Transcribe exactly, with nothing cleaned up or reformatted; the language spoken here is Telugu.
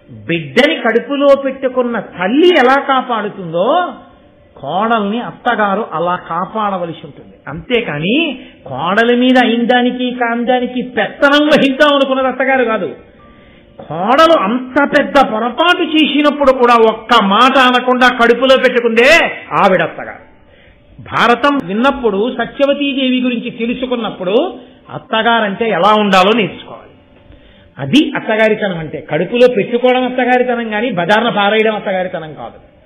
బిడ్డని కడుపులో పెట్టుకున్న తల్లి ఎలా కాపాడుతుందో కోడల్ని అత్తగారు అలా కాపాడవలసి ఉంటుంది. అంతేకాని కోడలి మీద అయిందానికి కాందానికి పెత్తనం వహిద్దాం అనుకున్నది అత్తగారు కాదు. కోడలు అంత పెద్ద పొరపాటు చేసినప్పుడు కూడా ఒక్క మాట అనకుండా కడుపులో పెట్టుకుందే ఆవిడ అత్తగారు. భారతం విన్నప్పుడు సత్యవతీదేవి గురించి తెలుసుకున్నప్పుడు అత్తగారంటే ఎలా ఉండాలో నేర్చుకోవాలి. అది అత్తగారితనం అంటే. కడుపులో పెట్టుకోవడం అత్తగారితనం కానీ బజార్న పారేయడం అత్తగారితనం కాదు.